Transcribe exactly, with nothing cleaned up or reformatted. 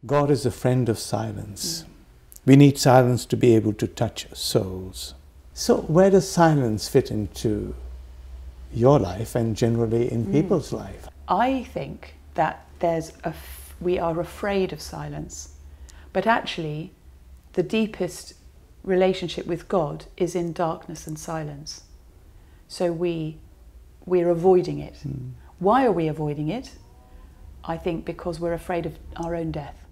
God is a friend of silence. Mm. We need silence to be able to touch souls. So where does silence fit into your life and generally in mm. people's life? I think that there's a f we are afraid of silence, but actually the deepest relationship with God is in darkness and silence. So we, we're avoiding it. Mm. Why are we avoiding it? I think because we're afraid of our own death.